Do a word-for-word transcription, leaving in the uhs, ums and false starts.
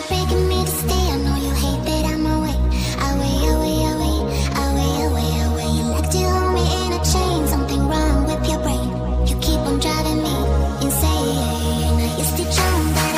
begging me to stay. I know you hate that I'm away, away, away, away, away, away, away. You like to hold me in a chain. Something wrong with your brain. You keep on driving me insane. I used to jump, but